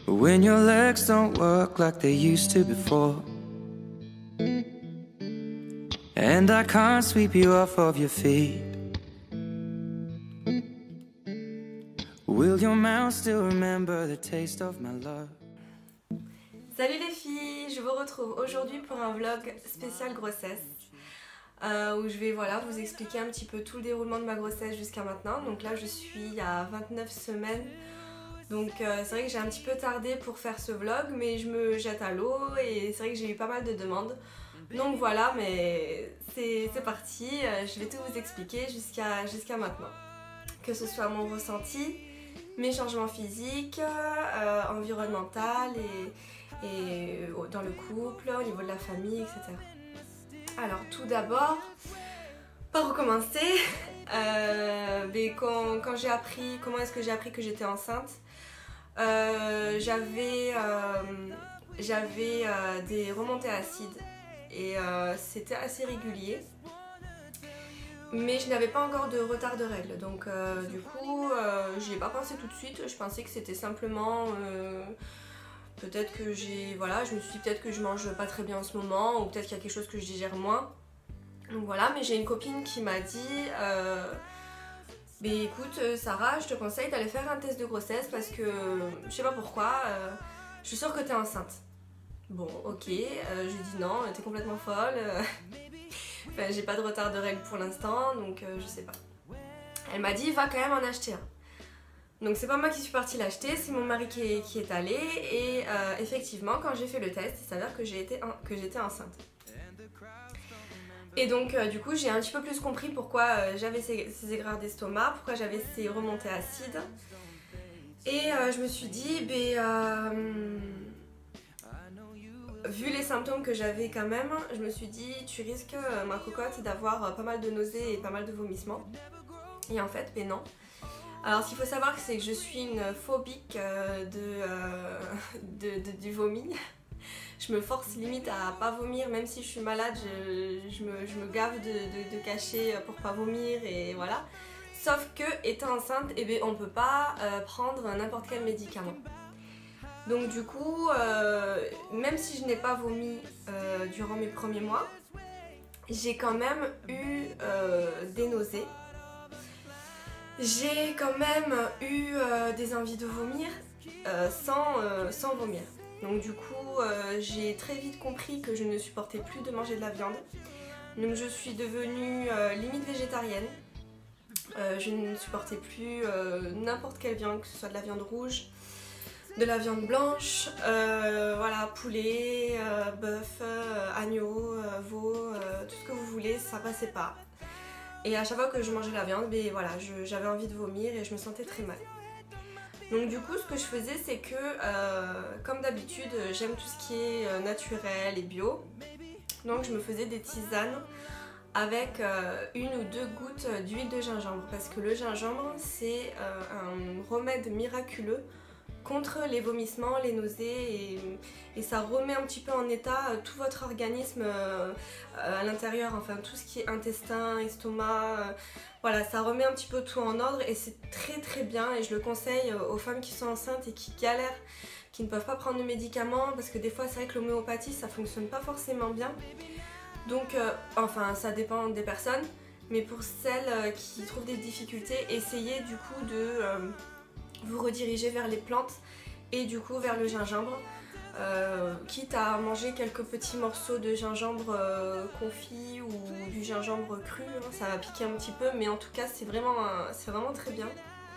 When your legs don't work like they used to before, and I can't sweep you off of your feet, will your mouth still remember the taste of my love? Salut les filles, je vous retrouve aujourd'hui pour un vlog spécial grossesse où je vais vous expliquer un petit peu tout le déroulement de ma grossesse jusqu'à maintenant. Donc là je suis à 29 semaines, donc c'est vrai que j'ai un petit peu tardé pour faire ce vlog, mais je me jette à l'eau et c'est vrai que j'ai eu pas mal de demandes. Donc voilà, mais c'est parti, je vais tout vous expliquer jusqu'à maintenant. Que ce soit mon ressenti, mes changements physiques, environnemental et dans le couple, au niveau de la famille, etc. Alors tout d'abord, par où commencer, quand j'ai appris, comment est-ce que j'ai appris que j'étais enceinte, j'avais des remontées acides et c'était assez régulier. Mais je n'avais pas encore de retard de règles, donc du coup j'y ai pas pensé tout de suite. Je pensais que c'était simplement peut-être que je me suis dit peut-être que je mange pas très bien en ce moment, ou peut-être qu'il y a quelque chose que je digère moins. Donc voilà, mais j'ai une copine qui m'a dit écoute Sarah, je te conseille d'aller faire un test de grossesse parce que je sais pas pourquoi, je suis sûre que t'es enceinte. Bon ok, je lui dis non, t'es complètement folle. Enfin, j'ai pas de retard de règles pour l'instant, donc je sais pas. Elle m'a dit va quand même en acheter un. Donc c'est pas moi qui suis partie l'acheter, c'est mon mari qui est allé, et effectivement quand j'ai fait le test, il s'avère que j'étais enceinte. Et donc du coup j'ai un petit peu plus compris pourquoi j'avais ces aigreurs d'estomac, pourquoi j'avais ces remontées acides. Et je me suis dit, vu les symptômes que j'avais quand même, je me suis dit tu risques, ma cocotte, d'avoir pas mal de nausées et pas mal de vomissements. Et en fait, non. Alors ce qu'il faut savoir, c'est que je suis une phobique du vomi. Je me force limite à pas vomir, même si je suis malade, je me gave de cachets pour pas vomir, et voilà. Sauf que étant enceinte, on peut pas prendre n'importe quel médicament. Donc du coup, même si je n'ai pas vomi durant mes premiers mois, j'ai quand même eu des nausées. J'ai quand même eu des envies de vomir sans vomir. Donc du coup, j'ai très vite compris que je ne supportais plus de manger de la viande. Donc je suis devenue limite végétarienne. Je ne supportais plus n'importe quelle viande, que ce soit de la viande rouge, de la viande blanche, voilà, poulet, bœuf, agneau, veau, tout ce que vous voulez, ça passait pas. Et à chaque fois que je mangeais la viande, j'avais envie de vomir et je me sentais très mal. Donc du coup, ce que je faisais, c'est que, comme d'habitude, j'aime tout ce qui est naturel et bio. Donc je me faisais des tisanes avec 1 ou 2 gouttes d'huile de gingembre. Parce que le gingembre, c'est un remède miraculeux contre les vomissements, les nausées, et ça remet un petit peu en état tout votre organisme à l'intérieur, enfin tout ce qui est intestin, estomac, voilà, ça remet un petit peu tout en ordre et c'est très très bien, et je le conseille aux femmes qui sont enceintes et qui galèrent, qui ne peuvent pas prendre de médicaments, parce que des fois c'est vrai que l'homéopathie ça fonctionne pas forcément bien. Donc enfin ça dépend des personnes, mais pour celles qui trouvent des difficultés, essayez du coup de vous rediriger vers les plantes et du coup vers le gingembre, quitte à manger quelques petits morceaux de gingembre confit ou du gingembre cru, hein, ça va piquer un petit peu, mais en tout cas c'est vraiment très bien.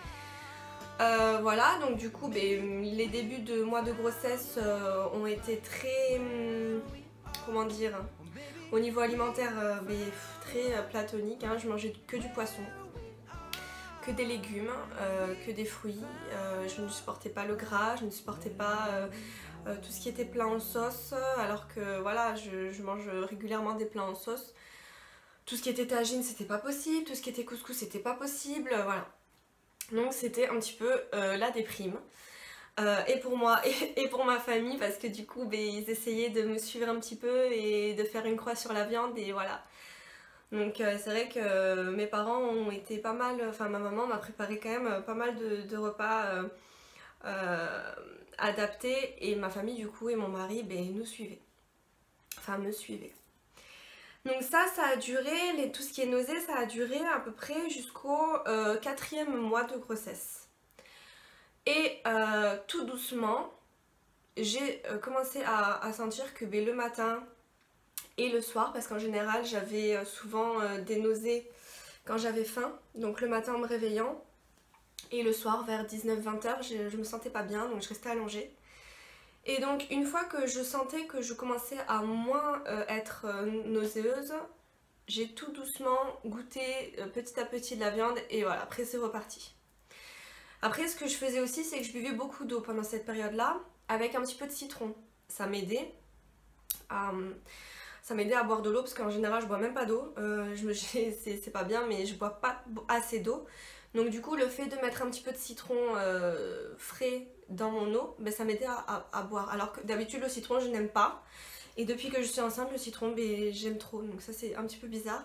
Voilà, donc du coup les débuts de mois de grossesse ont été très, comment dire, au niveau alimentaire très platonique, hein. Je mangeais que du poisson, que des légumes, que des fruits, je ne supportais pas le gras, je ne supportais pas tout ce qui était plat en sauce, alors que voilà, je mange régulièrement des plats en sauce. Tout ce qui était tagine, c'était pas possible, tout ce qui était couscous, c'était pas possible, voilà. Donc c'était un petit peu la déprime. Et pour moi et pour ma famille, parce que du coup ils essayaient de me suivre un petit peu et de faire une croix sur la viande, et voilà. Donc c'est vrai que mes parents ont été pas mal, enfin ma maman m'a préparé quand même pas mal de repas adapté et ma famille du coup et mon mari nous suivaient. Enfin me suivaient. Donc ça a duré, tout ce qui est nausée, ça a duré à peu près jusqu'au 4e mois de grossesse. Et tout doucement, j'ai commencé à sentir que le matin et le soir, parce qu'en général j'avais souvent des nausées quand j'avais faim, donc le matin en me réveillant, et le soir vers 19-20 heures, je me sentais pas bien, donc je restais allongée. Et donc une fois que je sentais que je commençais à moins être nauséeuse, j'ai tout doucement goûté petit à petit de la viande et voilà, après c'est reparti. Après ce que je faisais aussi, c'est que je buvais beaucoup d'eau pendant cette période-là, avec un petit peu de citron. Ça m'aidait à boire de l'eau, parce qu'en général je bois même pas d'eau, c'est pas bien, mais je bois pas assez d'eau. Donc du coup le fait de mettre un petit peu de citron frais dans mon eau, ça m'aidait à boire. Alors que d'habitude le citron je n'aime pas. Et depuis que je suis enceinte, le citron j'aime trop. Donc ça c'est un petit peu bizarre.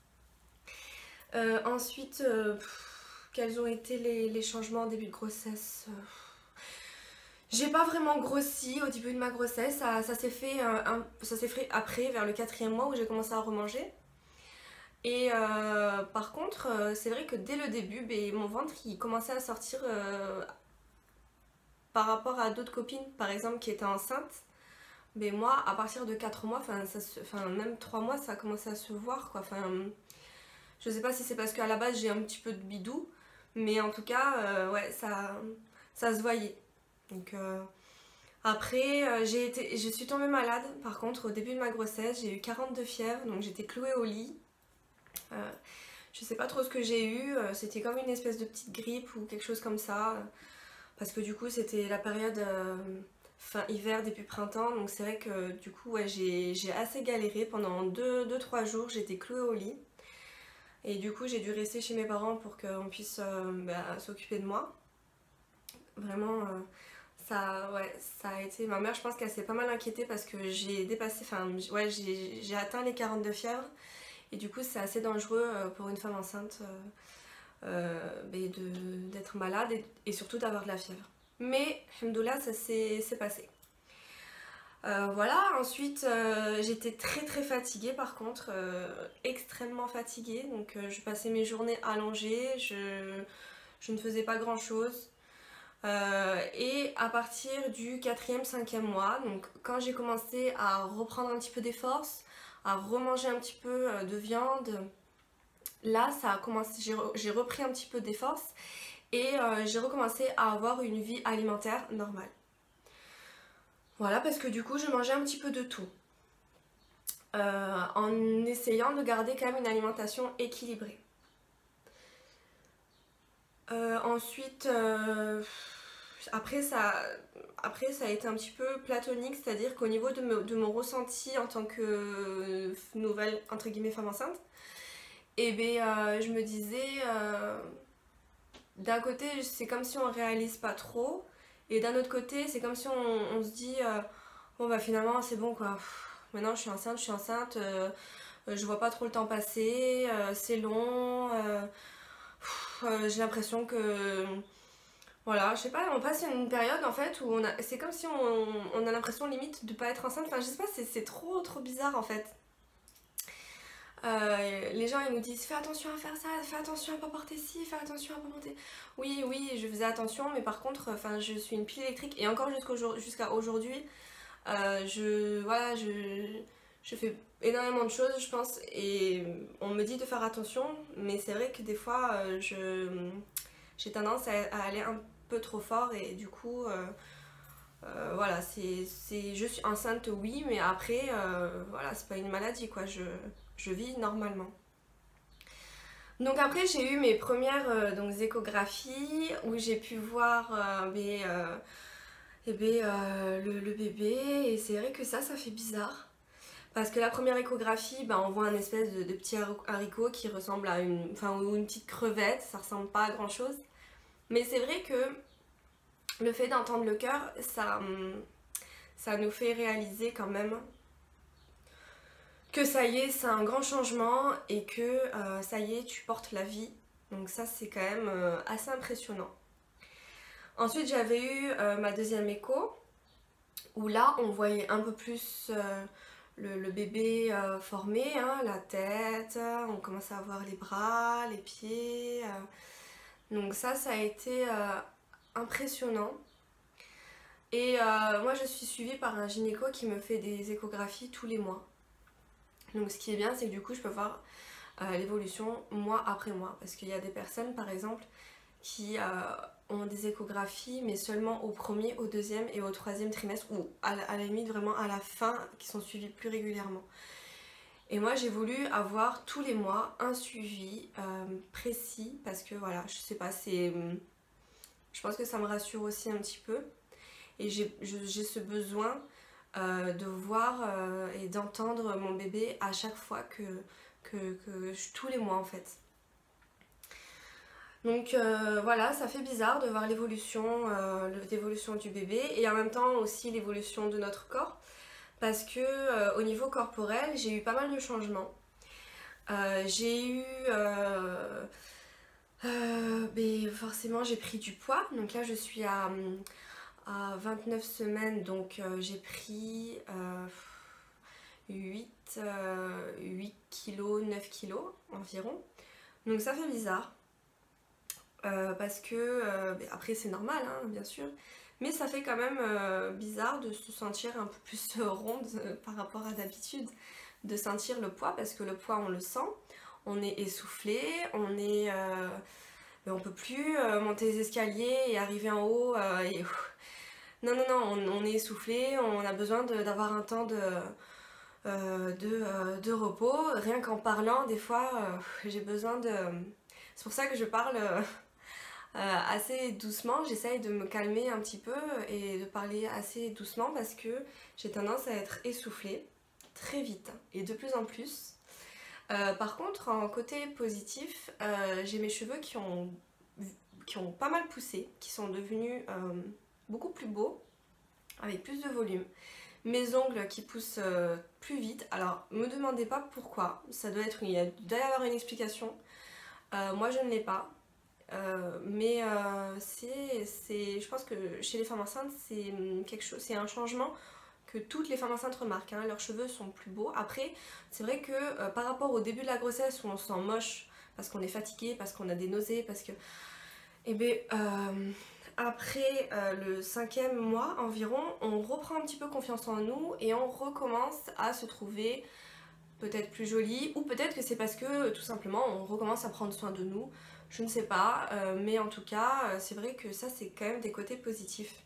Ensuite, quels ont été les changements en début de grossesse? J'ai pas vraiment grossi au début de ma grossesse. Ça s'est fait après, vers le 4e mois où j'ai commencé à remanger. Et par contre, c'est vrai que dès le début, mon ventre il commençait à sortir par rapport à d'autres copines, par exemple, qui étaient enceintes. Mais moi, à partir de 4 mois, même 3 mois, ça a commencé à se voir, quoi. Je sais pas si c'est parce qu'à la base j'ai un petit peu de bidou, mais en tout cas, ouais, ça se voyait. Donc après, je suis tombée malade. Par contre, au début de ma grossesse, j'ai eu 42 fièvres, donc j'étais clouée au lit. Je sais pas trop ce que j'ai eu, c'était comme une espèce de petite grippe ou quelque chose comme ça, parce que du coup c'était la période fin hiver, début printemps, donc c'est vrai que du coup ouais, j'ai assez galéré pendant 2-3 jours, j'étais clouée au lit, et du coup j'ai dû rester chez mes parents pour qu'on puisse s'occuper de moi. Vraiment, ça a été, ma mère je pense qu'elle s'est pas mal inquiétée parce que j'ai dépassé, ouais, j'ai atteint les 42 fièvres. Et du coup, c'est assez dangereux pour une femme enceinte d'être malade et surtout d'avoir de la fièvre. Mais, alhamdoulilah, ça s'est passé. Voilà, ensuite, j'étais très fatiguée par contre, extrêmement fatiguée. Donc, je passais mes journées allongées, je ne faisais pas grand chose. Et à partir du 4e, 5e mois, donc quand j'ai commencé à reprendre un petit peu des forces, à remanger un petit peu de viande, là ça a commencé, j'ai repris un petit peu des forces et j'ai recommencé à avoir une vie alimentaire normale. Voilà, parce que du coup je mangeais un petit peu de tout, en essayant de garder quand même une alimentation équilibrée. Ensuite, après ça a été un petit peu platonique, c'est-à-dire qu'au niveau de mon ressenti en tant que nouvelle, entre guillemets, femme enceinte, je me disais, d'un côté c'est comme si on réalise pas trop, et d'un autre côté c'est comme si on se dit, bon finalement c'est bon quoi, maintenant je suis enceinte, je vois pas trop le temps passer, c'est long, j'ai l'impression que... Voilà, je sais pas, on passe une période en fait où c'est comme si on a l'impression limite de pas être enceinte. Enfin, je sais pas, c'est trop bizarre en fait. Les gens ils nous disent fais attention à faire ça, fais attention à pas porter ci, fais attention à pas monter. Oui, je faisais attention, mais par contre, je suis une pile électrique et encore jusqu'à aujourd'hui, je fais énormément de choses, je pense, et on me dit de faire attention, mais c'est vrai que des fois, j'ai tendance à aller un peu trop fort et du coup, voilà, je suis enceinte, oui, mais après, voilà, c'est pas une maladie, quoi, je vis normalement. Donc après, j'ai eu mes premières échographies où j'ai pu voir le bébé, et c'est vrai que ça fait bizarre. Parce que la première échographie, on voit un espèce de petit haricot qui ressemble à une petite crevette, ça ressemble pas à grand chose. Mais c'est vrai que le fait d'entendre le cœur, ça nous fait réaliser quand même que ça y est, c'est un grand changement et que ça y est, tu portes la vie. Donc ça c'est quand même assez impressionnant. Ensuite j'avais eu ma deuxième écho, où là on voyait un peu plus le bébé formé, hein, la tête, on commençait à voir les bras, les pieds. Donc ça a été impressionnant. Et moi je suis suivie par un gynéco qui me fait des échographies tous les mois. Donc ce qui est bien, c'est que du coup je peux voir l'évolution mois après mois. Parce qu'il y a des personnes par exemple qui ont des échographies mais seulement au premier, au deuxième et au troisième trimestre, ou à la limite vraiment à la fin, qui sont suivies plus régulièrement. Et moi j'ai voulu avoir tous les mois un suivi précis, parce que voilà, je sais pas, je pense que ça me rassure aussi un petit peu. Et j'ai ce besoin de voir et d'entendre mon bébé à chaque fois tous les mois en fait. Donc voilà, ça fait bizarre de voir l'évolution du bébé, et en même temps aussi l'évolution de notre corps, parce que au niveau corporel j'ai eu pas mal de changements. J'ai eu forcément j'ai pris du poids, donc là je suis à 29 semaines, donc j'ai pris 8 kg, 9 kg environ. Donc ça fait bizarre. Parce que, après c'est normal, hein, bien sûr, mais ça fait quand même bizarre de se sentir un peu plus ronde par rapport à d'habitude, de sentir le poids, parce que le poids on le sent, on est essoufflé, on peut plus monter les escaliers et arriver en haut et non, on est essoufflé, on a besoin d'avoir un temps de repos. Rien qu'en parlant, des fois, j'ai besoin de... C'est pour ça que je parle assez doucement, j'essaye de me calmer un petit peu et de parler assez doucement, parce que j'ai tendance à être essoufflée très vite et de plus en plus. Par contre, en côté positif, j'ai mes cheveux qui ont pas mal poussé, qui sont devenus beaucoup plus beaux, avec plus de volume. Mes ongles qui poussent plus vite. Alors, me demandez pas pourquoi, il doit y avoir une explication. Moi, je ne l'ai pas. Mais je pense que chez les femmes enceintes, c'est un changement que toutes les femmes enceintes remarquent, hein. Leurs cheveux sont plus beaux. Après, c'est vrai que par rapport au début de la grossesse où on se sent moche parce qu'on est fatigué, parce qu'on a des nausées, parce que... Eh bien, après le 5e mois environ, on reprend un petit peu confiance en nous et on recommence à se trouver peut-être plus jolie, ou peut-être que c'est parce que tout simplement on recommence à prendre soin de nous, je ne sais pas, mais en tout cas c'est vrai que ça c'est quand même des côtés positifs.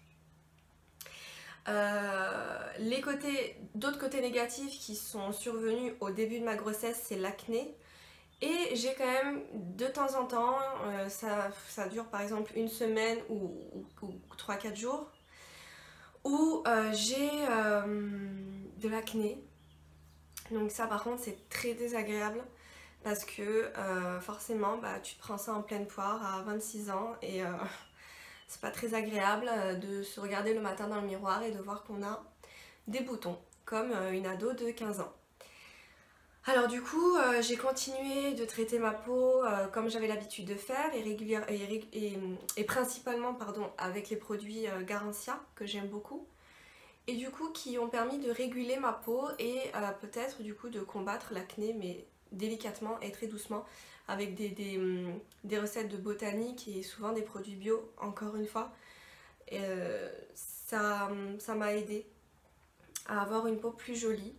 D'autres côtés négatifs qui sont survenus au début de ma grossesse, c'est l'acné. Et j'ai quand même de temps en temps, ça dure par exemple une semaine ou 3-4 jours, où j'ai de l'acné. Donc ça par contre c'est très désagréable, parce que forcément tu te prends ça en pleine poire à 26 ans et c'est pas très agréable de se regarder le matin dans le miroir et de voir qu'on a des boutons, comme une ado de 15 ans. Alors du coup, j'ai continué de traiter ma peau comme j'avais l'habitude de faire, et principalement avec les produits Garancia, que j'aime beaucoup, et du coup qui ont permis de réguler ma peau et peut-être du coup de combattre l'acné, mais délicatement et très doucement, avec des recettes de botanique et souvent des produits bio, encore une fois. Et, ça m'a aidé à avoir une peau plus jolie.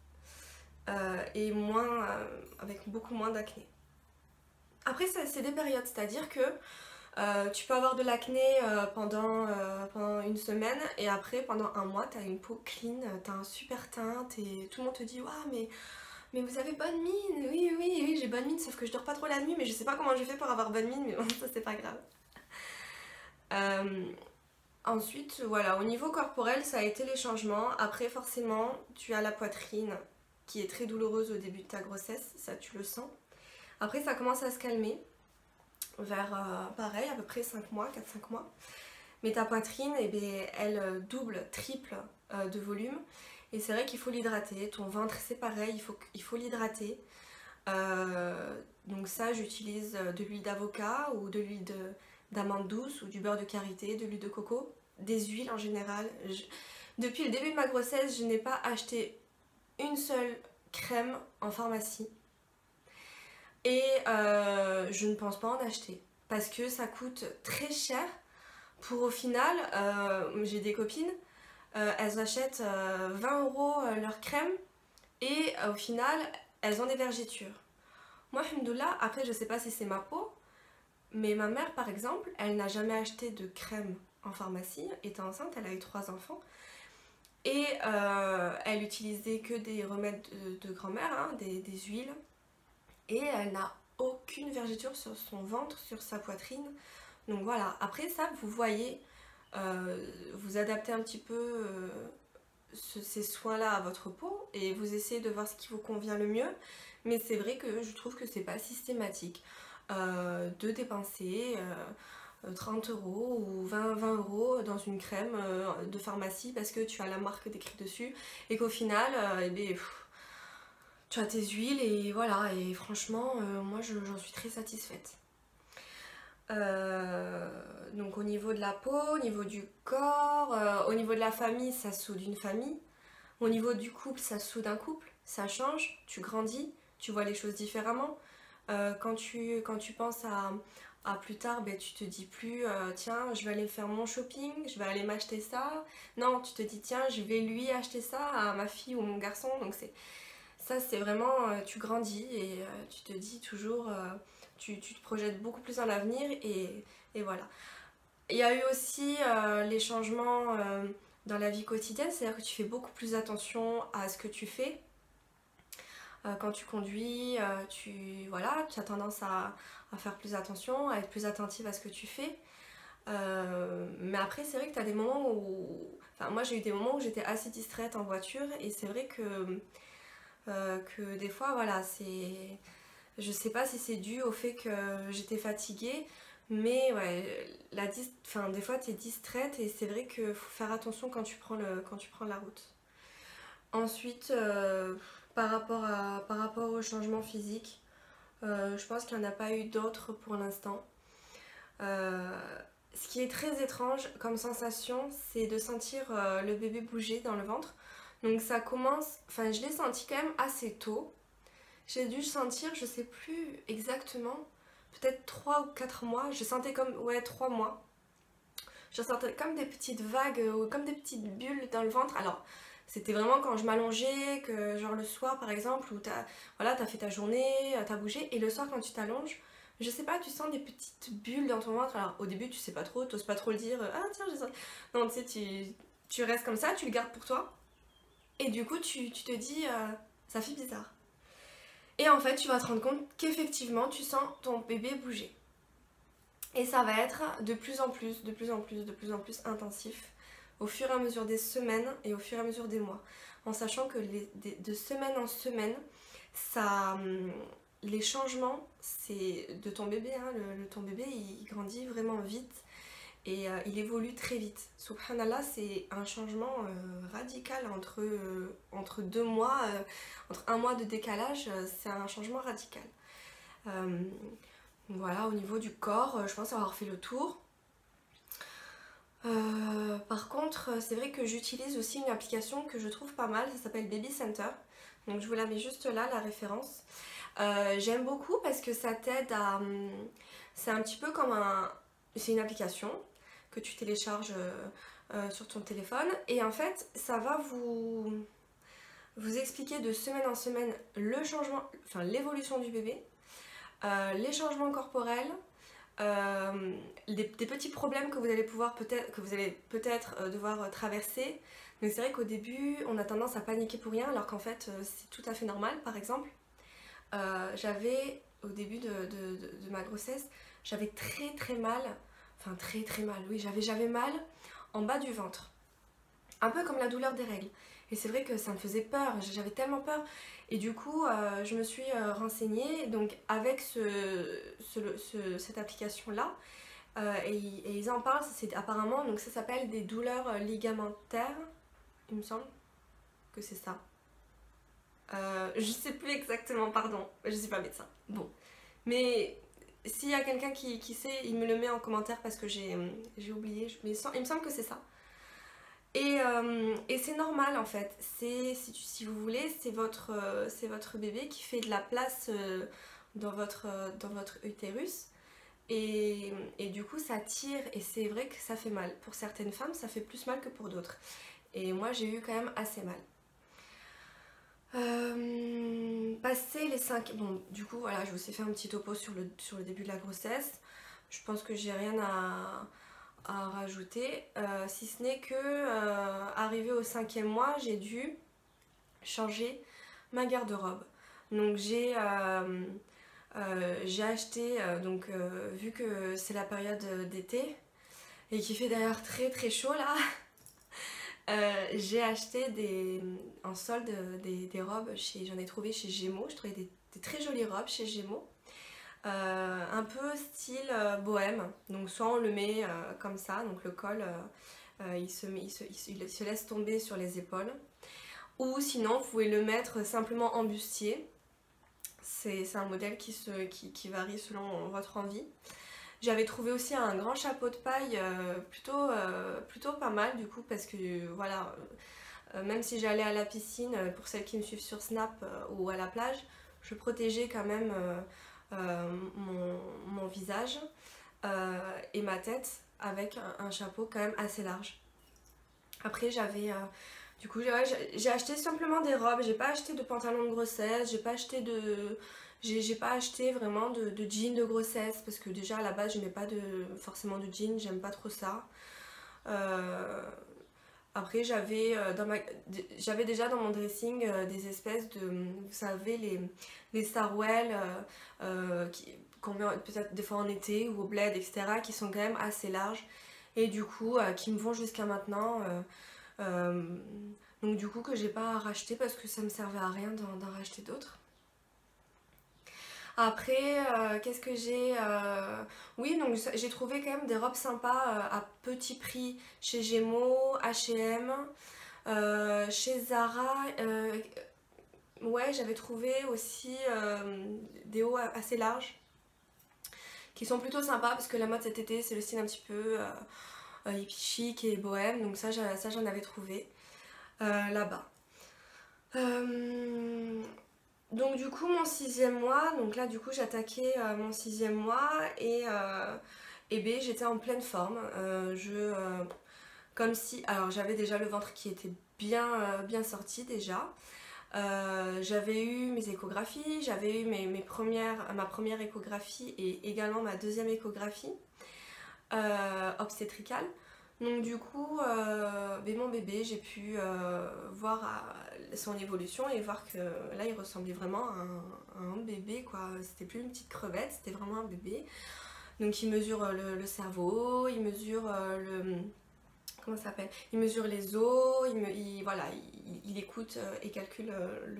Et avec beaucoup moins d'acné. Après c'est des périodes, c'est-à-dire que tu peux avoir de l'acné pendant une semaine, et après pendant un mois tu as une peau clean, tu as un super teint, et tout le monde te dit waouh mais vous avez bonne mine, oui j'ai bonne mine, sauf que je dors pas trop la nuit, mais je sais pas comment je fais pour avoir bonne mine, mais bon, ça c'est pas grave. Ensuite voilà, au niveau corporel ça a été les changements. Après forcément tu as la poitrine qui est très douloureuse au début de ta grossesse, ça tu le sens. Après ça commence à se calmer vers pareil à peu près 5 mois, 4-5 mois. Mais ta poitrine, elle double, triple de volume, et c'est vrai qu'il faut l'hydrater. Ton ventre c'est pareil, il faut l'hydrater. Donc ça j'utilise de l'huile d'avocat ou de l'huile d'amande douce ou du beurre de karité, de l'huile de coco, des huiles en général. Depuis le début de ma grossesse, je n'ai pas acheté une seule crème en pharmacie. Et je ne pense pas en acheter parce que ça coûte très cher pour au final, j'ai des copines, elles achètent 20 € leur crème et au final elles ont des vergetures. Moi, alhamdoulilah, après je sais pas si c'est ma peau, mais ma mère par exemple, elle n'a jamais acheté de crème en pharmacie, étant enceinte, elle a eu 3 enfants. Et elle utilisait que des remèdes de grand-mère, hein, des huiles. Et elle n'a aucune vergeture sur son ventre, sur sa poitrine. Donc voilà, après ça, vous voyez, vous adaptez un petit peu ces soins-là à votre peau et vous essayez de voir ce qui vous convient le mieux. Mais c'est vrai que je trouve que c'est pas systématique de dépenser 30 € ou 20 € dans une crème de pharmacie parce que tu as la marque décrite dessus et qu'au final, eh bien, tu as tes huiles et voilà, et franchement, moi j'en suis très satisfaite. Donc au niveau de la peau, au niveau du corps, au niveau de la famille, ça soude une famille. Au niveau du couple, ça soude un couple, ça change, tu grandis, tu vois les choses différemment. Quand tu penses à plus tard, ben, tu te dis plus tiens, je vais aller faire mon shopping, je vais aller m'acheter ça. Non, tu te dis tiens, je vais lui acheter ça à ma fille ou mon garçon. Donc c'est vraiment, tu grandis et tu te dis toujours, tu te projettes beaucoup plus dans l'avenir et voilà. Il y a eu aussi les changements dans la vie quotidienne, c'est-à-dire que tu fais beaucoup plus attention à ce que tu fais. Quand tu conduis, tu as tendance à faire plus attention, à être plus attentive à ce que tu fais. Mais après, c'est vrai que tu as des moments où... Enfin, moi, j'ai eu des moments où j'étais assez distraite en voiture et c'est vrai que des fois, voilà, c'est... Je sais pas si c'est dû au fait que j'étais fatiguée, mais ouais, des fois, tu es distraite et c'est vrai qu'il faut faire attention quand tu prends la route. Ensuite, par rapport au changement physique, je pense qu'il n'y en a pas eu d'autres pour l'instant. Ce qui est très étrange comme sensation, c'est de sentir le bébé bouger dans le ventre. Donc ça commence, enfin je l'ai senti quand même assez tôt. J'ai dû le sentir, je sais plus exactement, peut-être 3 ou 4 mois. Je sentais comme, ouais, 3 mois. Je sentais comme des petites vagues, comme des petites bulles dans le ventre. Alors, c'était vraiment quand je m'allongeais, que genre le soir par exemple, où t'as fait ta journée, t'as bougé, et le soir quand tu t'allonges, je sais pas, tu sens des petites bulles dans ton ventre. Alors au début tu sais pas trop, t'oses pas trop le dire, ah tiens j'ai senti. Non, tu sais, tu restes comme ça, tu le gardes pour toi, et du coup tu te dis, ça fait bizarre. Et en fait tu vas te rendre compte qu'effectivement tu sens ton bébé bouger. Et ça va être de plus en plus intensif au fur et à mesure des semaines et au fur et à mesure des mois. En sachant que de semaine en semaine, les changements de ton bébé, hein, ton bébé il grandit vraiment vite et il évolue très vite. Subhanallah, c'est un changement radical entre 2 mois, entre 1 mois de décalage, c'est un changement radical. Voilà, au niveau du corps, je pense avoir fait le tour. Par contre, c'est vrai que j'utilise aussi une application que je trouve pas mal, ça s'appelle Baby Center. Donc je vous la mets juste là, la référence. J'aime beaucoup parce que ça t'aide à... C'est un petit peu comme c'est une application que tu télécharges sur ton téléphone. Et en fait, ça va vous expliquer de semaine en semaine le changement, enfin l'évolution du bébé. Les changements corporels, des petits problèmes que vous allez peut-être devoir traverser. Donc c'est vrai qu'au début on a tendance à paniquer pour rien alors qu'en fait c'est tout à fait normal. Par exemple, j'avais au début de ma grossesse, j'avais très mal, enfin très mal, oui j'avais mal en bas du ventre, un peu comme la douleur des règles. Et c'est vrai que ça me faisait peur, j'avais tellement peur. Et du coup, je me suis renseignée donc avec cette application-là. Et ils en parlent, c'est apparemment, donc ça s'appelle des douleurs ligamentaires. Il me semble que c'est ça. Je sais plus exactement, pardon, je suis pas médecin. Bon, mais s'il y a quelqu'un qui sait, il me le met en commentaire parce que j'ai oublié, mais il me semble que c'est ça. Et c'est normal en fait, si vous voulez, c'est votre bébé qui fait de la place dans votre utérus. Et du coup ça tire et c'est vrai que ça fait mal. Pour certaines femmes ça fait plus mal que pour d'autres. Et moi j'ai eu quand même assez mal. Passer les 5... Bon du coup voilà, je vous ai fait un petit topo sur le début de la grossesse. Je pense que j'ai rien à rajouter. Si ce n'est que arrivé au 5e mois, j'ai dû changer ma garde-robe. Donc j'ai acheté, vu que c'est la période d'été et qu'il fait d'ailleurs très très chaud là, j'ai acheté en solde des robes, j'en ai trouvé chez Gémeaux, je trouvais des très jolies robes chez Gémeaux. Un peu style bohème, donc soit on le met comme ça, donc le col il se laisse tomber sur les épaules, ou sinon vous pouvez le mettre simplement en bustier. C'est un modèle qui varie selon votre envie. J'avais trouvé aussi un grand chapeau de paille plutôt pas mal du coup, parce que voilà, même si j'allais à la piscine, pour celles qui me suivent sur Snap ou à la plage, je protégeais quand même mon visage et ma tête avec un chapeau quand même assez large. Après j'avais du coup j'ai acheté simplement des robes, j'ai pas acheté de pantalon de grossesse, j'ai pas acheté vraiment de jeans de grossesse, parce que déjà à la base je mets pas forcément de jeans, j'aime pas trop ça. Après j'avais déjà dans mon dressing des espèces de, vous savez, les Sarwell qu'on met peut-être des fois en été ou au bled, etc., qui sont quand même assez larges et du coup qui me vont jusqu'à maintenant. Donc du coup que j'ai pas racheté parce que ça me servait à rien d'en racheter d'autres. Après, qu'est-ce que j'ai oui, donc j'ai trouvé quand même des robes sympas à petit prix chez Gémeaux, H&M, chez Zara. Ouais, j'avais trouvé aussi des hauts assez larges qui sont plutôt sympas parce que la mode cet été c'est le style un petit peu hippie chic et bohème, donc ça j'en avais trouvé là-bas. Donc du coup mon 6e mois, donc là du coup j'attaquais mon 6e mois et ben, j'étais en pleine forme. Comme si, alors j'avais déjà le ventre qui était bien sorti déjà. J'avais eu mes échographies, j'avais eu ma première échographie et également ma deuxième échographie obstétricale. Donc du coup, mon bébé, j'ai pu voir son évolution et voir que là il ressemblait vraiment à un bébé quoi. C'était plus une petite crevette, c'était vraiment un bébé. Donc il mesure le cerveau, il mesure comment ça s'appelle, il mesure les os, il écoute et calcule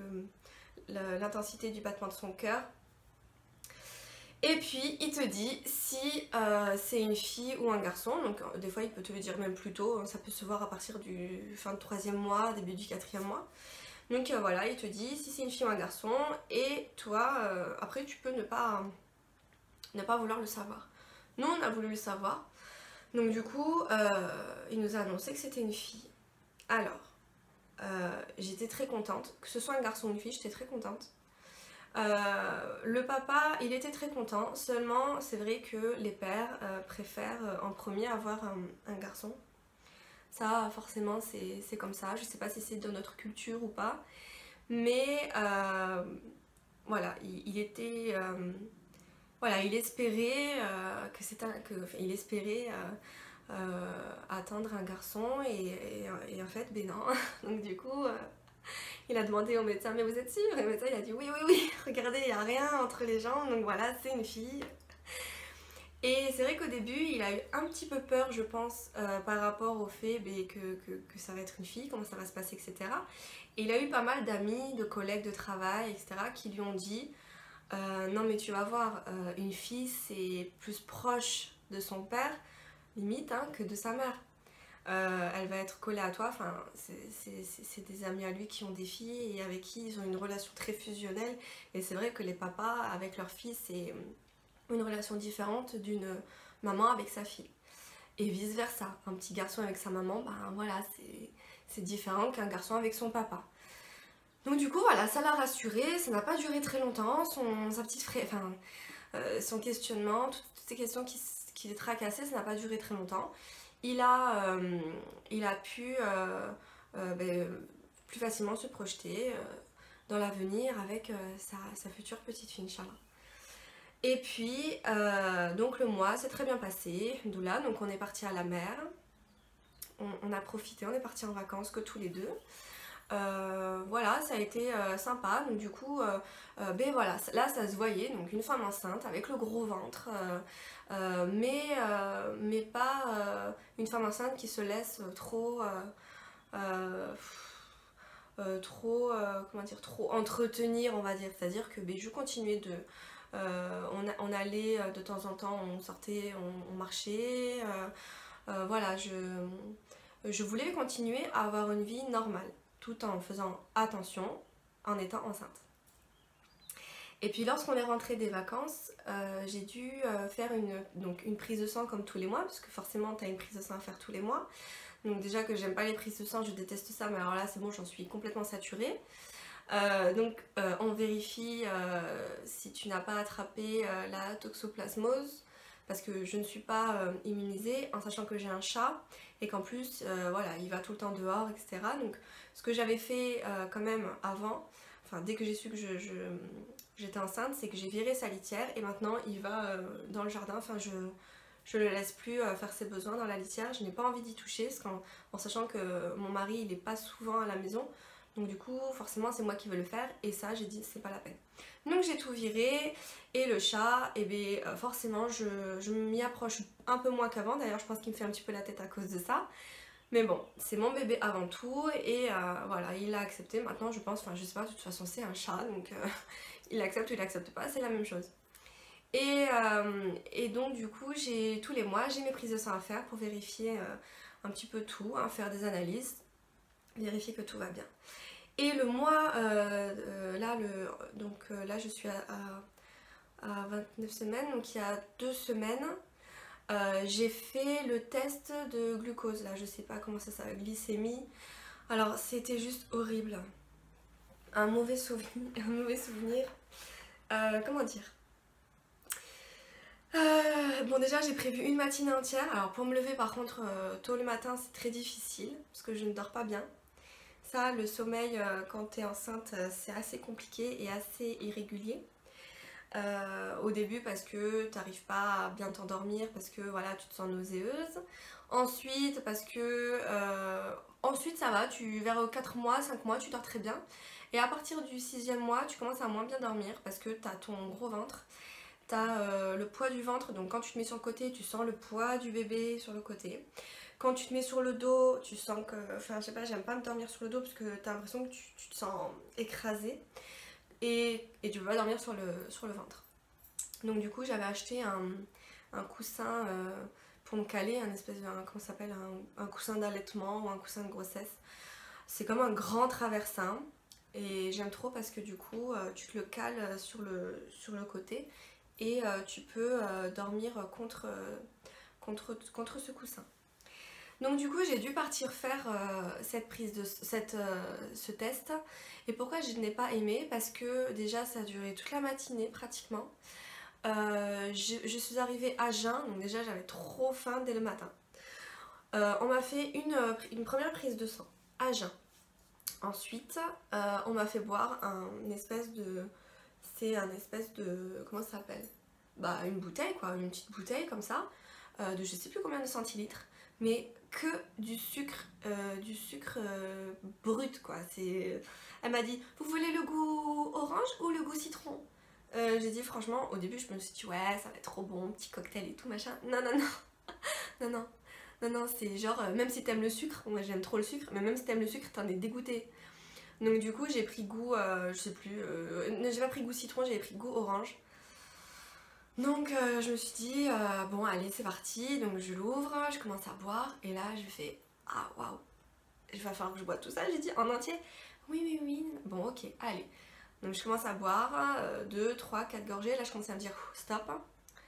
l'intensité du battement de son cœur. Et puis il te dit si c'est une fille ou un garçon, donc des fois il peut te le dire même plus tôt, hein, ça peut se voir à partir du fin de 3e mois, début du 4e mois. Donc voilà, il te dit si c'est une fille ou un garçon, et toi après tu peux ne pas vouloir le savoir. Nous on a voulu le savoir, donc du coup il nous a annoncé que c'était une fille. Alors j'étais très contente, que ce soit un garçon ou une fille, j'étais très contente. Le papa il était très content, seulement c'est vrai que les pères préfèrent en premier avoir un garçon. Ça forcément c'est comme ça, je sais pas si c'est dans notre culture ou pas, mais voilà, il était voilà, il espérait il espérait attendre un garçon et en fait ben non. Donc du coup il a demandé au médecin mais vous êtes sûr? Et le médecin il a dit oui, regardez, il n'y a rien entre les jambes, donc voilà, c'est une fille. Et c'est vrai qu'au début il a eu un petit peu peur, je pense, par rapport au fait que ça va être une fille, comment ça va se passer, etc. Et il a eu pas mal d'amis, de collègues de travail, etc. qui lui ont dit non mais tu vas voir, une fille c'est plus proche de son père, limite, hein, que de sa mère. Elle va être collée à toi, enfin c'est des amis à lui qui ont des filles et avec qui ils ont une relation très fusionnelle, et c'est vrai que les papas avec leurs filles une relation différente d'une maman avec sa fille. Et vice versa, un petit garçon avec sa maman, ben voilà, c'est différent qu'un garçon avec son papa. Donc du coup voilà, ça l'a rassuré, ça n'a pas duré très longtemps, son questionnement, toutes ces questions qui les tracassaient, ça n'a pas duré très longtemps. Il a pu plus facilement se projeter dans l'avenir avec sa future petite fille, Inch'Allah. Et puis, donc le mois s'est très bien passé, Alhamdoulilah, donc on est parti à la mer, on a profité, on est parti en vacances que tous les deux. Voilà, ça a été sympa, donc du coup, ben voilà, là ça se voyait, donc une femme enceinte avec le gros ventre, mais pas une femme enceinte qui se laisse trop entretenir, on va dire. C'est-à-dire que ben, je continuais de... on allait de temps en temps, on sortait, on marchait. Voilà, je voulais continuer à avoir une vie normale, tout en faisant attention, en étant enceinte. Et puis lorsqu'on est rentré des vacances, j'ai dû faire une prise de sang comme tous les mois, parce que forcément tu as une prise de sang à faire tous les mois. Donc déjà que j'aime pas les prises de sang, je déteste ça, mais alors là c'est bon, j'en suis complètement saturée. On vérifie si tu n'as pas attrapé la toxoplasmose, parce que je ne suis pas immunisée, en sachant que j'ai un chat et qu'en plus voilà, il va tout le temps dehors, etc. Donc ce que j'avais fait quand même avant, enfin dès que j'ai su que j'étais enceinte, c'est que j'ai viré sa litière et maintenant il va dans le jardin, enfin je le laisse plus faire ses besoins dans la litière. Je n'ai pas envie d'y toucher, en sachant que mon mari il est pas souvent à la maison, donc du coup forcément c'est moi qui veux le faire, et ça j'ai dit c'est pas la peine. Donc j'ai tout viré, et le chat, et bien forcément je m'y approche un peu moins qu'avant. D'ailleurs je pense qu'il me fait un petit peu la tête à cause de ça, mais bon, c'est mon bébé avant tout, et voilà, il a accepté. Maintenant je pense, enfin je sais pas, de toute façon c'est un chat, donc il accepte ou il accepte pas, c'est la même chose. Et donc du coup tous les mois j'ai mes prises de sang à faire pour vérifier un petit peu tout, hein, faire des analyses, vérifier que tout va bien. Et le mois, là je suis à 29 semaines, donc il y a 2 semaines, j'ai fait le test de glucose, là je sais pas comment ça s'appelle, glycémie. Alors c'était juste horrible, un mauvais souvenir, comment dire. Bon déjà j'ai prévu une matinée entière, alors pour me lever par contre tôt le matin c'est très difficile parce que je ne dors pas bien. Ça, le sommeil quand tu es enceinte c'est assez compliqué et assez irrégulier au début, parce que tu n'arrives pas à bien t'endormir, parce que voilà tu te sens nauséeuse. Ensuite parce que ensuite ça va, vers 4 mois, 5 mois tu dors très bien, et à partir du 6e mois tu commences à moins bien dormir parce que tu as ton gros ventre. T'as le poids du ventre, donc quand tu te mets sur le côté, tu sens le poids du bébé sur le côté. Quand tu te mets sur le dos, tu sens que... Enfin, je sais pas, j'aime pas me dormir sur le dos parce que t'as l'impression que tu te sens écrasé. Et tu peux pas dormir sur le ventre. Donc du coup, j'avais acheté un coussin pour me caler, un espèce de... Comment ça s'appelle, un coussin d'allaitement ou un coussin de grossesse. C'est comme un grand traversin. Et j'aime trop parce que du coup, tu te le cales sur le côté. Et tu peux dormir contre ce coussin. Donc du coup j'ai dû partir faire ce test. Et pourquoi je n'ai pas aimé? Parce que déjà ça a duré toute la matinée pratiquement. Je suis arrivée à jeun, donc déjà j'avais trop faim dès le matin. On m'a fait une première prise de sang à jeun. Ensuite on m'a fait boire un espèce de... comment ça s'appelle? Bah une bouteille quoi, une petite bouteille comme ça, de je sais plus combien de centilitres, mais que du sucre brut quoi. Elle m'a dit, vous voulez le goût orange ou le goût citron? J'ai dit franchement, au début je me suis dit ouais ça va être trop bon, petit cocktail et tout machin. Non non non, non non, c'est genre, même si t'aimes le sucre, moi j'aime trop le sucre, mais même si t'aimes le sucre t'en es dégoûté. Donc du coup j'ai pris goût, je sais plus, j'ai pas pris goût citron, j'ai pris goût orange. Donc je me suis dit, bon allez c'est parti, donc je l'ouvre, je commence à boire, et là je fais, ah waouh, il va falloir que je bois tout ça, j'ai dit en entier, oui, bon ok, allez. Donc je commence à boire, 2, 3, 4 gorgées, là je commence à me dire, stop.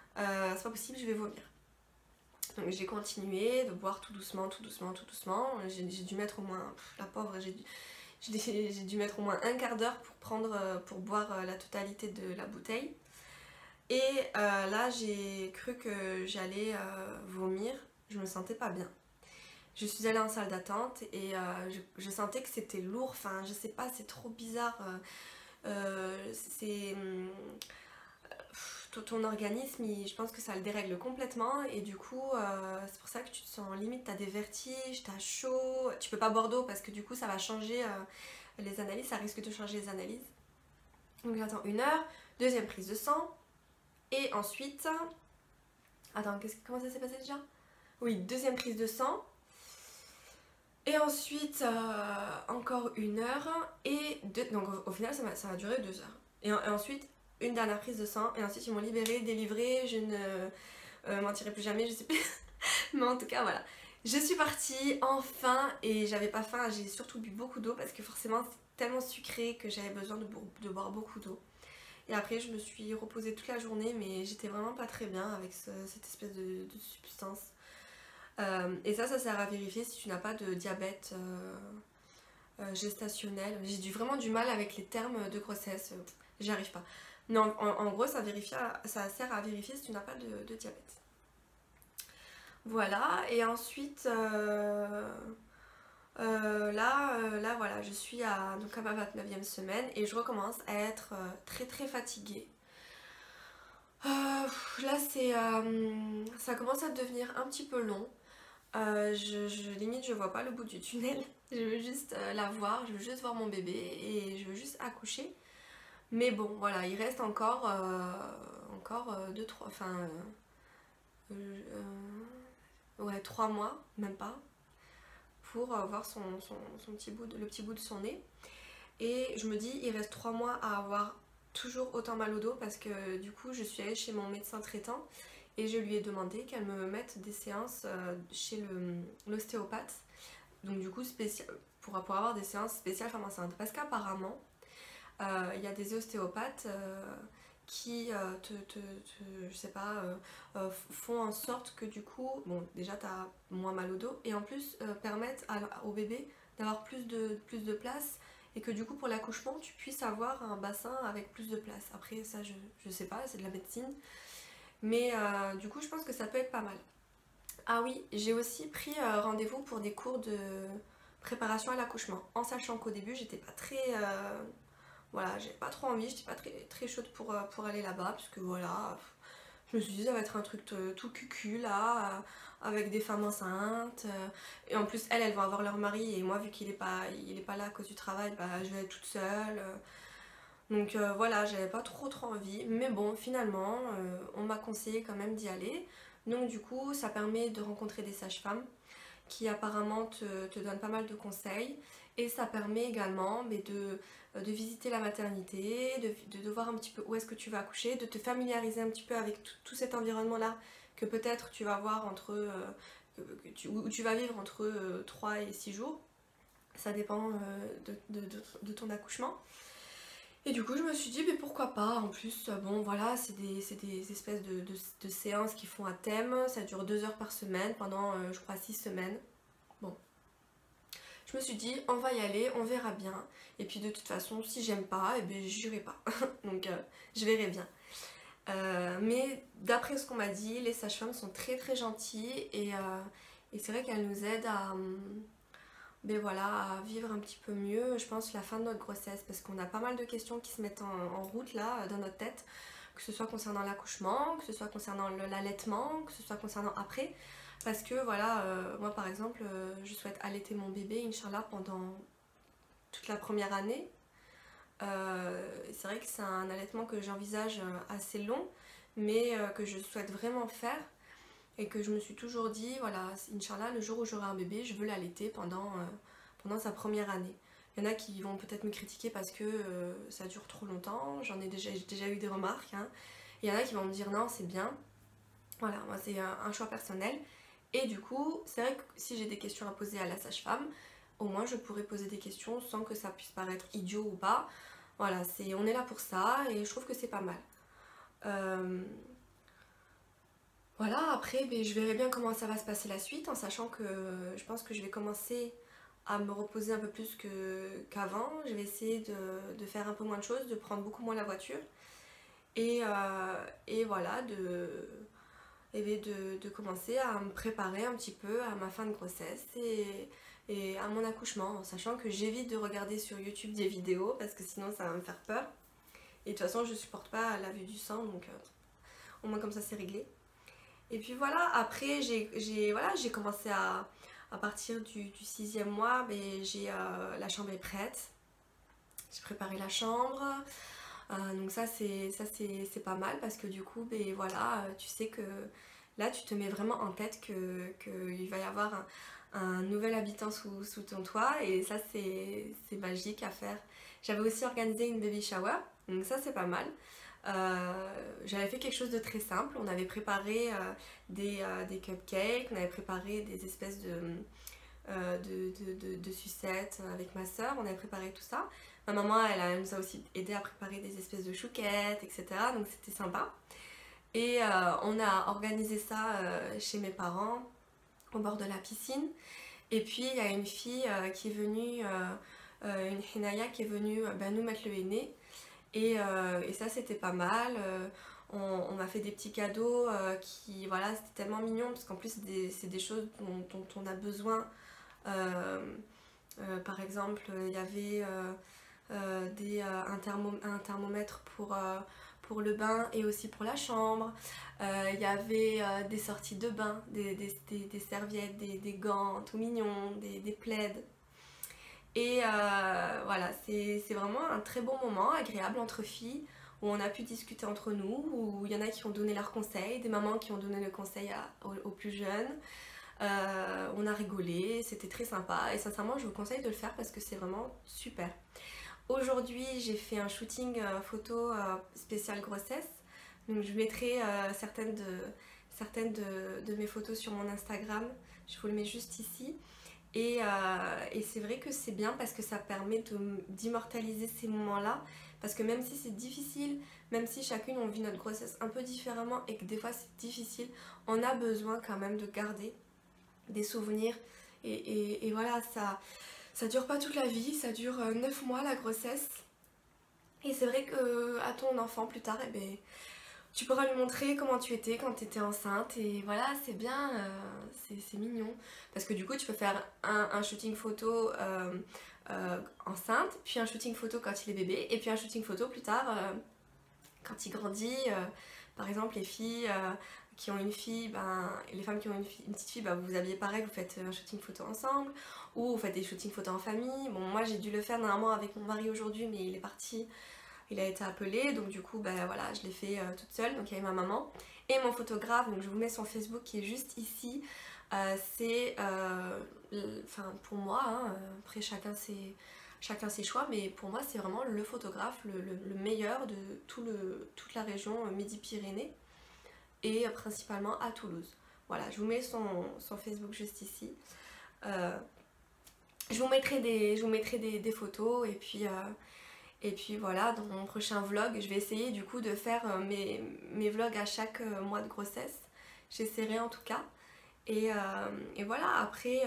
c'est pas possible, je vais vomir. Donc j'ai continué de boire tout doucement, tout doucement, tout doucement. J'ai dû mettre au moins, la pauvre, j'ai dû mettre au moins un quart d'heure pour boire la totalité de la bouteille. Et là j'ai cru que j'allais vomir, je me sentais pas bien. Je suis allée en salle d'attente et je sentais que c'était lourd, enfin je sais pas, c'est trop bizarre. Ton organisme, je pense que ça le dérègle complètement et du coup c'est pour ça que tu te sens limite, t'as des vertiges, t'as chaud, tu peux pas boire d'eau parce que du coup ça va changer les analyses, ça risque de changer les analyses. Donc j'attends 1 heure, deuxième prise de sang et ensuite... Attends, comment ça s'est passé déjà? Oui, deuxième prise de sang. Et ensuite, encore 1 heure. Donc au final, ça va durer 2 heures. Et ensuite, une dernière prise de sang. Et ensuite, ils m'ont libérée, délivrée. Je ne mentirai plus jamais, je sais plus. Mais en tout cas, voilà. Je suis partie enfin. Et j'avais pas faim. J'ai surtout bu beaucoup d'eau. Parce que forcément, c'est tellement sucré que j'avais besoin de boire beaucoup d'eau. Et après, je me suis reposée toute la journée. Mais j'étais vraiment pas très bien avec cette espèce de substance. Et ça sert à vérifier si tu n'as pas de diabète gestationnel. J'ai vraiment du mal avec les termes de grossesse, j'y arrive pas. Non, en gros, ça sert à vérifier si tu n'as pas de diabète. Voilà, et ensuite, là, voilà, je suis donc à ma 29e semaine et je recommence à être très très fatiguée. Là, ça commence à devenir un petit peu long. Limite je vois pas le bout du tunnel, je veux juste la voir, je veux juste voir mon bébé et je veux juste accoucher. Mais bon voilà, il reste encore 3 mois, même pas, pour voir le petit bout de son nez. Et je me dis, il reste 3 mois à avoir toujours autant mal au dos parce que du coup je suis allée chez mon médecin traitant. Et je lui ai demandé qu'elle me mette des séances chez l'ostéopathe. Donc du coup, pour avoir des séances spéciales femmes enceintes. Parce qu'apparemment, il y a des ostéopathes qui je sais pas, font en sorte que du coup, bon déjà t'as moins mal au dos. Et en plus, permettent au bébé d'avoir plus de place. Et que du coup, pour l'accouchement, tu puisses avoir un bassin avec plus de place. Après ça, je sais pas, c'est de la médecine. Mais du coup, je pense que ça peut être pas mal. Ah oui, j'ai aussi pris rendez-vous pour des cours de préparation à l'accouchement. En sachant qu'au début, j'étais pas très... voilà, j'avais pas trop envie, j'étais pas très chaude pour aller là-bas. Parce que voilà, je me suis dit, ça va être un truc tout cucu là, avec des femmes enceintes. Et en plus, elles vont avoir leur mari. Et moi, vu qu'il est pas là à cause du travail, bah, je vais être toute seule. Donc voilà, j'avais pas trop envie, mais bon, finalement, on m'a conseillé quand même d'y aller. Donc du coup, ça permet de rencontrer des sages-femmes qui apparemment te donnent pas mal de conseils. Et ça permet également de visiter la maternité, de voir un petit peu où est-ce que tu vas accoucher, de te familiariser un petit peu avec tout cet environnement-là que peut-être tu vas voir où tu vas vivre entre 3 et 6 jours. Ça dépend de ton accouchement. Et du coup je me suis dit mais pourquoi pas, en plus bon voilà c'est des espèces de séances qui font à thème, ça dure 2 heures par semaine pendant je crois 6 semaines. Bon, je me suis dit on va y aller, on verra bien, et puis de toute façon si j'aime pas, et bien j'irai pas, donc je verrai bien. Mais d'après ce qu'on m'a dit, les sages-femmes sont très gentilles et c'est vrai qu'elles nous aident à vivre un petit peu mieux, je pense, la fin de notre grossesse, parce qu'on a pas mal de questions qui se mettent en route là, dans notre tête, que ce soit concernant l'accouchement, que ce soit concernant l'allaitement, que ce soit concernant après, parce que voilà, moi par exemple, je souhaite allaiter mon bébé, Inch'Allah, pendant toute la première année. C'est vrai que c'est un allaitement que j'envisage assez long, mais que je souhaite vraiment faire. Et que je me suis toujours dit, voilà, Inch'Allah, le jour où j'aurai un bébé, je veux l'allaiter pendant sa première année. Il y en a qui vont peut-être me critiquer parce que ça dure trop longtemps, j'ai déjà eu des remarques. Hein. Il y en a qui vont me dire non, c'est bien. Voilà, moi c'est un choix personnel. Et du coup, c'est vrai que si j'ai des questions à poser à la sage-femme, au moins je pourrais poser des questions sans que ça puisse paraître idiot ou pas. Voilà, on est là pour ça et je trouve que c'est pas mal. Voilà, après je verrai bien comment ça va se passer la suite, en sachant que je pense que je vais commencer à me reposer un peu plus qu'avant. Je vais essayer de faire un peu moins de choses, de prendre beaucoup moins la voiture. Et voilà, de commencer à me préparer un petit peu à ma fin de grossesse et à mon accouchement, en sachant que j'évite de regarder sur YouTube des vidéos parce que sinon ça va me faire peur. Et de toute façon je supporte pas la vue du sang, donc au moins comme ça c'est réglé. Et puis voilà, après j'ai commencé à partir du 6e mois, la chambre est prête. J'ai préparé la chambre. Donc ça c'est pas mal parce que du coup voilà, tu sais que là tu te mets vraiment en tête qu'il va y avoir un nouvel habitant sous ton toit, et ça c'est magique à faire. J'avais aussi organisé une baby shower, donc ça c'est pas mal. J'avais fait quelque chose de très simple. On avait préparé des cupcakes, on avait préparé des espèces de sucettes avec ma soeur, on avait préparé tout ça. Ma maman elle nous a aussi aidé à préparer des espèces de chouquettes, etc. Donc c'était sympa. Et on a organisé ça chez mes parents, au bord de la piscine. Et puis il y a une fille qui est venue, une Hinaya qui est venue nous mettre le henné. Et ça c'était pas mal. On m'a fait des petits cadeaux qui, voilà, c'était tellement mignon parce qu'en plus c'est des choses dont on a besoin. Par exemple, il y avait un thermomètre pour le bain et aussi pour la chambre. Il y avait des sorties de bain, des serviettes, des gants tout mignons, des plaids. Et voilà, c'est vraiment un très bon moment, agréable entre filles, où on a pu discuter entre nous, où il y en a qui ont donné leurs conseils, des mamans qui ont donné le conseil aux plus jeunes. On a rigolé, c'était très sympa et sincèrement je vous conseille de le faire parce que c'est vraiment super. Aujourd'hui j'ai fait un shooting photo spécial grossesse, donc je mettrai certaines de mes photos sur mon Instagram, je vous le mets juste ici. Et c'est vrai que c'est bien parce que ça permet d'immortaliser ces moments-là, parce que même si c'est difficile, même si chacune on vit notre grossesse un peu différemment et que des fois c'est difficile, on a besoin quand même de garder des souvenirs et voilà, ça dure pas toute la vie, ça dure 9 mois la grossesse. Et c'est vrai que à ton enfant plus tard, tu pourras lui montrer comment tu étais quand tu étais enceinte, et voilà, c'est bien, c'est mignon. Parce que du coup, tu peux faire un shooting photo enceinte, puis un shooting photo quand il est bébé, et puis un shooting photo plus tard quand il grandit. Par exemple, les filles qui ont une fille, les femmes qui ont une petite fille, vous vous habillez pareil, vous faites un shooting photo ensemble, ou vous faites des shootings photos en famille. Bon, moi j'ai dû le faire normalement avec mon mari aujourd'hui, mais il est parti. Il a été appelé, donc du coup voilà, je l'ai fait toute seule, donc il y avait ma maman et mon photographe, donc je vous mets son Facebook qui est juste ici. C'est pour moi, hein, après chacun ses choix, mais pour moi c'est vraiment le photographe le meilleur de toute la région Midi-Pyrénées et principalement à Toulouse. Voilà, je vous mets son Facebook juste ici. Je vous mettrai des photos, et puis voilà, dans mon prochain vlog, je vais essayer du coup de faire mes vlogs à chaque mois de grossesse. J'essaierai en tout cas. Et voilà, après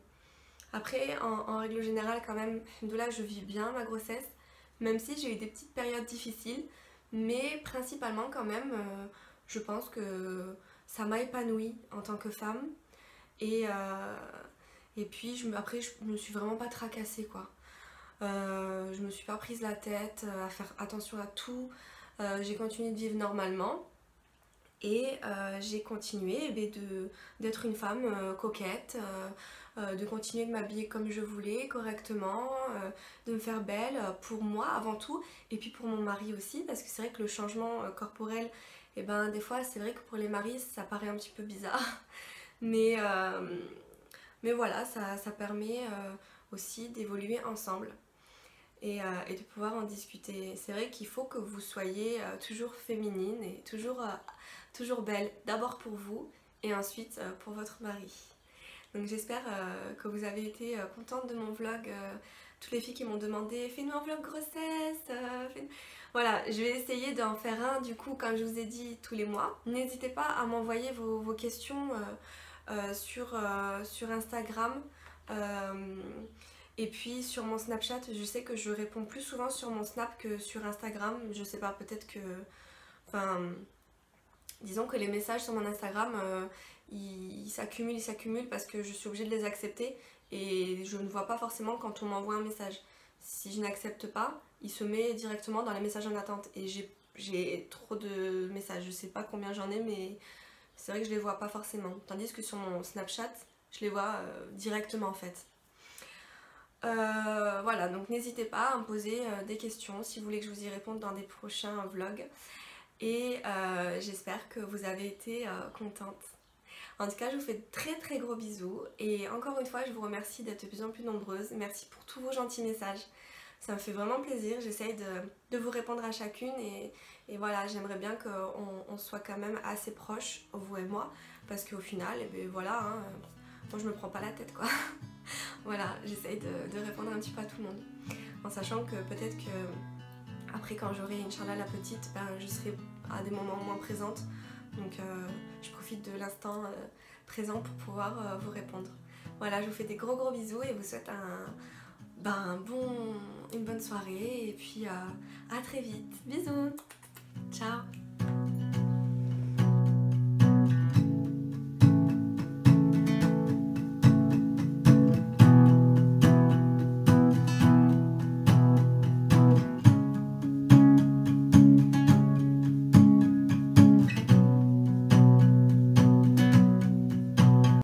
en règle générale quand même, de là je vis bien ma grossesse. Même si j'ai eu des petites périodes difficiles. Mais principalement quand même, je pense que ça m'a épanouie en tant que femme. Et puis après je me suis vraiment pas tracassée quoi. Je me suis pas prise la tête à faire attention à tout. J'ai continué de vivre normalement et j'ai continué d'être une femme coquette, de continuer de m'habiller comme je voulais, correctement, de me faire belle pour moi avant tout, et puis pour mon mari aussi, parce que c'est vrai que le changement corporel, des fois c'est vrai que pour les maris ça paraît un petit peu bizarre, mais voilà, ça permet aussi d'évoluer ensemble. Et de pouvoir en discuter. C'est vrai qu'il faut que vous soyez toujours féminine et toujours belle, d'abord pour vous et ensuite pour votre mari. Donc j'espère que vous avez été contentes de mon vlog. Toutes les filles qui m'ont demandé fais-nous un vlog grossesse. Voilà, je vais essayer d'en faire un du coup comme je vous ai dit tous les mois. N'hésitez pas à m'envoyer vos questions sur Instagram. Et puis sur mon Snapchat, je sais que je réponds plus souvent sur mon Snap que sur Instagram. Je sais pas, peut-être que... Enfin, disons que les messages sur mon Instagram, ils s'accumulent parce que je suis obligée de les accepter. Et je ne vois pas forcément quand on m'envoie un message. Si je n'accepte pas, il se met directement dans les messages en attente. Et j'ai trop de messages. Je sais pas combien j'en ai, mais c'est vrai que je les vois pas forcément. Tandis que sur mon Snapchat, je les vois directement en fait. Voilà, donc n'hésitez pas à me poser des questions si vous voulez que je vous y réponde dans des prochains vlogs. Et j'espère que vous avez été contente. En tout cas, je vous fais de très très gros bisous. Et encore une fois, je vous remercie d'être de plus en plus nombreuses. Merci pour tous vos gentils messages. Ça me fait vraiment plaisir. J'essaye de vous répondre à chacune. Et voilà, j'aimerais bien qu'on soit quand même assez proches, vous et moi. Parce qu'au final, eh bien, voilà, hein, moi je me prends pas la tête quoi. Voilà, j'essaye de répondre un petit peu à tout le monde. En sachant que peut-être que après quand j'aurai Inch'Allah la petite, ben, je serai à des moments moins présente. Donc je profite de l'instant présent pour pouvoir vous répondre. Voilà, je vous fais des gros bisous et vous souhaite une bonne soirée et puis à très vite. Bisous.